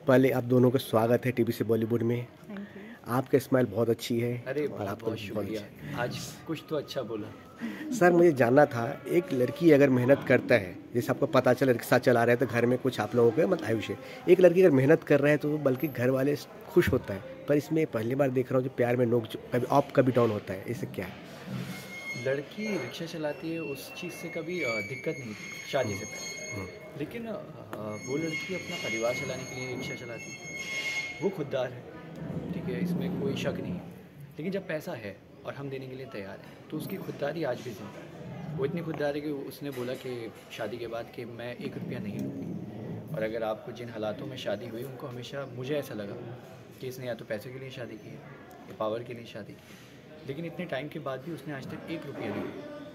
पहले आप दोनों का स्वागत है टीवी से बॉलीवुड में। Thank you. आपकी स्माइल बहुत अच्छी है। अरे और बहुत आपका बहुत भी शुक्रिया। अच्छा आज कुछ तो अच्छा बोला। है। सर मुझे जानना था, एक लड़की अगर मेहनत करता है, जैसे आपको पता चला रिक्शा चला रहे हैं तो घर में कुछ आप लोगों के मतलब आयुष्य, एक लड़की अगर मेहनत कर रहा है तो बल्कि घर वाले खुश होता है, पर इसमें पहली बार देख रहा हूँ जो प्यार में नोक कभी अप कभी डाउन होता है, इससे क्या है? लड़की रिक्शा चलाती है उस चीज़ से कभी दिक्कत नहीं थी शादी से पहले, लेकिन वो लड़की अपना परिवार चलाने के लिए रिक्शा चलाती है। वो खुददार है, ठीक है, इसमें कोई शक नहीं है। लेकिन जब पैसा है और हम देने के लिए तैयार हैं तो उसकी खुददारी आज भी जिंदा है। वो इतनी खुददार है कि उसने बोला कि शादी के बाद कि मैं 1 रुपया नहीं लूँगी। और अगर आपको जिन हालातों में शादी हुई उनको हमेशा मुझे ऐसा लगा कि इसने या तो पैसे के लिए शादी की है या पावर के लिए शादी की है, लेकिन इतने टाइम के बाद भी उसने आज तक 1 रुपया नहीं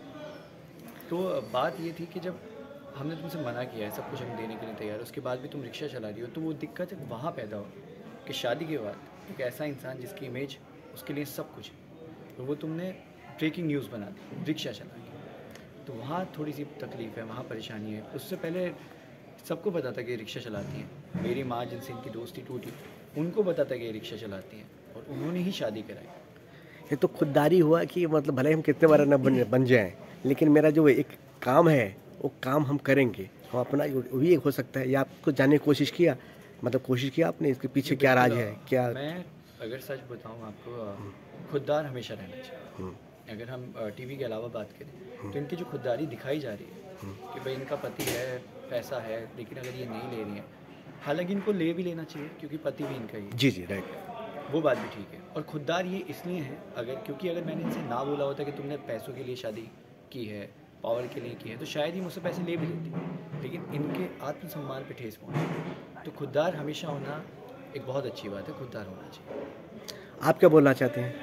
दिया। तो बात ये थी कि जब हमने तुमसे मना किया है, सब कुछ हम देने के लिए तैयार है, उसके बाद भी तुम रिक्शा चला रही हो, तो वो दिक्कत वहाँ पैदा हो कि शादी के बाद एक ऐसा इंसान जिसकी इमेज उसके लिए सब कुछ है, तो वो तुमने ब्रेकिंग न्यूज़ बना दी रिक्शा चला के। तो वहाँ थोड़ी सी तकलीफ़ है, वहाँ परेशानी है। उससे पहले सबको पता था कि रिक्शा चलाती हैं। मेरी माँ जिनसे इनकी दोस्ती टूटी, उनको पता था कि ये रिक्शा चलाती हैं और उन्होंने ही शादी कराई। ये तो खुददारी हुआ कि मतलब भले हम कितने बार न बन जाएं, लेकिन मेरा जो एक काम है वो काम हम करेंगे। हम अपना वो भी एक हो सकता है, या आपको जानने की कोशिश किया, मतलब कोशिश किया आपने इसके पीछे क्या राज है क्या? मैं अगर सच बताऊं आपको, खुददार हमेशा रहना चाहिए। अगर हम टीवी के अलावा बात करें तो इनकी जो खुददारी दिखाई जा रही है कि भाई इनका पति है, पैसा है, लेकिन अगर ये नहीं ले रही हैं, हालांकि इनको ले भी लेना चाहिए क्योंकि पति भी इनका ही है। जी राइट। वो बात भी ठीक है। और खुददार ये इसलिए है क्योंकि अगर मैंने इनसे ना बोला होता कि तुमने पैसों के लिए शादी की है, पावर के लिए की है, तो शायद ही मुझसे पैसे ले भी लेती, लेकिन इनके आत्मसम्मान पे ठेस पहुंची। तो खुददार हमेशा होना एक बहुत अच्छी बात है, खुददार होना चाहिए। आप क्या बोलना चाहते हैं?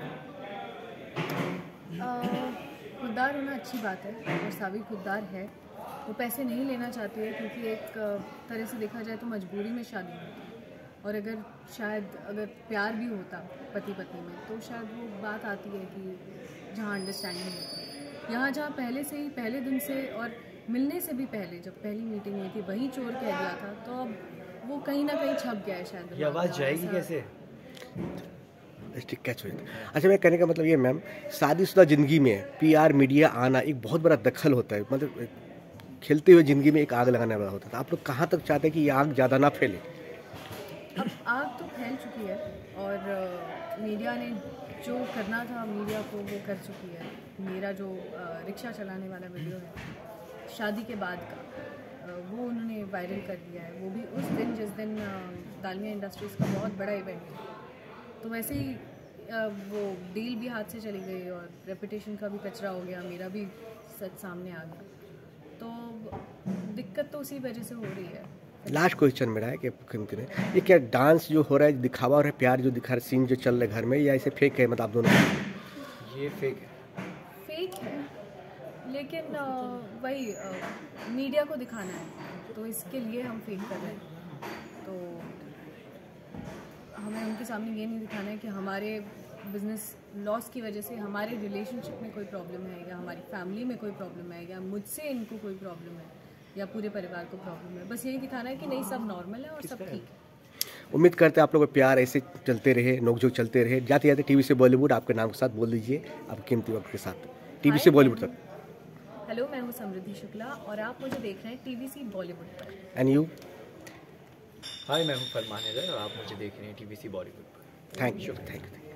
खुददार होना अच्छी बात है और सावी खुददार है। वो पैसे नहीं लेना चाहती है क्योंकि एक तरह से देखा जाए तो मजबूरी में शादी होती है, और अगर प्यार भी होता पति पत्नी में तो शायद वो बात आती है कि जहाँ अंडरस्टैंडिंग होती है। यहाँ जहाँ पहले से ही, पहले दिन से और मिलने से भी पहले जब पहली मीटिंग हुई थी वही चोर कह दिया था, तो अब वो कहीं ना कहीं छप गया है शायद। ये आवाज़ जाएगी कैसे? स्टिक कैच हो जाता है। अच्छा, मैं कहने का मतलब ये मैम, शादीशुदा ज़िंदगी में पीआर मीडिया आना एक बहुत बड़ा दखल होता है, मतलब खिलते हुए ज़िंदगी में एक आग लगाने वाला होता है। आप लोग कहाँ तक चाहते हैं कि ये आग ज़्यादा ना फैले? अब आग तो फैल चुकी है और मीडिया ने जो करना था मीडिया को वो कर चुकी है। मेरा जो रिक्शा चलाने वाला वीडियो है शादी के बाद का, वो उन्होंने वायरल कर दिया है। वो भी उस दिन जिस दिन दालमिया इंडस्ट्रीज़ का बहुत बड़ा इवेंट था, तो वैसे ही वो डील भी हाथ से चली गई और रेपुटेशन का भी कचरा हो गया, मेरा भी सच सामने आ गया। तो दिक्कत तो उसी वजह से हो रही है। लास्ट क्वेश्चन मेरा है कि ये क्या डांस जो हो रहा है, दिखावा और प्यार जो दिखा रहा सीन जो चल रहा है घर में, या ऐसे फेक है? मतलब आप दोनों ये फेक है। लेकिन वही मीडिया को दिखाना है तो इसके लिए हम फेक कर रहे हैं। तो हमें उनके सामने ये नहीं दिखाना है कि हमारे बिजनेस लॉस की वजह से हमारे रिलेशनशिप में कोई प्रॉब्लम है, या हमारी फैमिली में कोई प्रॉब्लम है, या मुझसे इनको कोई प्रॉब्लम है, या पूरे परिवार को प्रॉब्लम है। बस यही दिखाना है कि नहीं, सब नॉर्मल है और सब ठीक है। उम्मीद करते हैं आप लोगों का प्यार ऐसे चलते रहे, नोकझोंक चलते रहे। जाते जाते टीवी से बॉलीवुड आपके नाम के साथ बोल दीजिए, आप कीमती वक्त के साथ टीवी से बॉलीवुड तक। हेलो, मैं हूँ समृद्धि शुक्ला और आप मुझे देख रहे हैं टीवीसी बॉलीवुड पर। And you? हाय, मैं हूँ फरमान हैदर और आप मुझे देख रहे हैं टीवीसी बॉलीवुड पर। Thank you.